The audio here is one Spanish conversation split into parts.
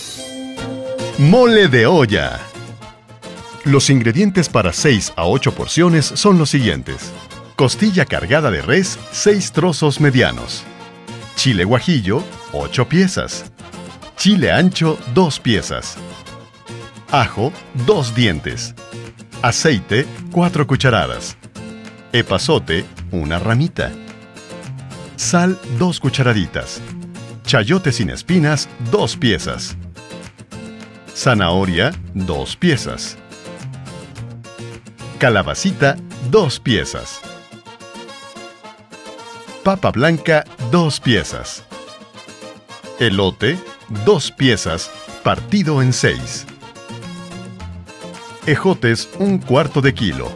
Mole de olla. Los ingredientes para 6 a 8 porciones son los siguientes: costilla cargada de res, 6 trozos medianos; chile guajillo, 8 piezas; chile ancho, 2 piezas; ajo, 2 dientes; aceite, 4 cucharadas; epazote, 1 ramita; sal, 2 cucharaditas; chayote sin espinas, 2 piezas; zanahoria, 2 piezas; calabacita, 2 piezas; papa blanca, 2 piezas; elote, 2 piezas, partido en 6; ejotes, 1/4 kilo;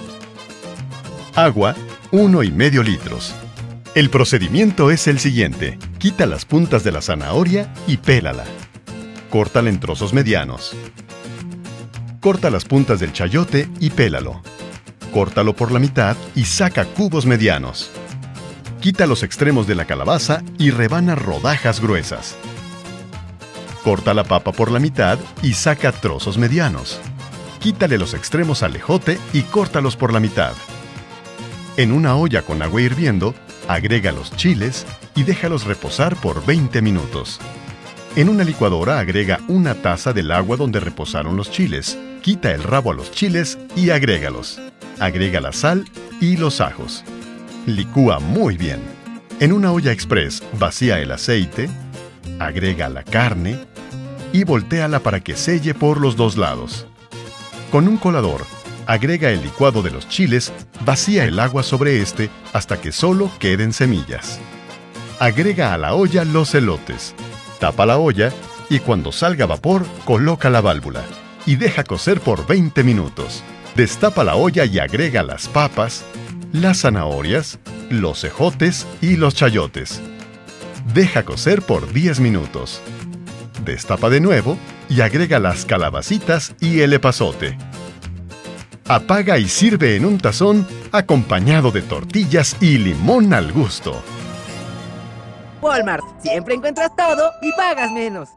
agua, 1,5 litros. El procedimiento es el siguiente: quita las puntas de la zanahoria y pélala. Córtala en trozos medianos. Corta las puntas del chayote y pélalo. Córtalo por la mitad y saca cubos medianos. Quita los extremos de la calabaza y rebana rodajas gruesas. Corta la papa por la mitad y saca trozos medianos. Quítale los extremos al ejote y córtalos por la mitad. En una olla con agua hirviendo, agrega los chiles y déjalos reposar por 20 minutos. En una licuadora agrega 1 taza del agua donde reposaron los chiles. Quita el rabo a los chiles y agrégalos. Agrega la sal y los ajos. Licúa muy bien. En una olla express, vacía el aceite, agrega la carne y voltéala para que selle por los 2 lados. Con un colador, agrega el licuado de los chiles, vacía el agua sobre este hasta que solo queden semillas. Agrega a la olla los elotes. Tapa la olla y cuando salga vapor, coloca la válvula y deja cocer por 20 minutos. Destapa la olla y agrega las papas, las zanahorias, los ejotes y los chayotes. Deja cocer por 10 minutos. Destapa de nuevo y agrega las calabacitas y el epazote. Apaga y sirve en un tazón acompañado de tortillas y limón al gusto. Walmart, siempre encuentras todo y pagas menos.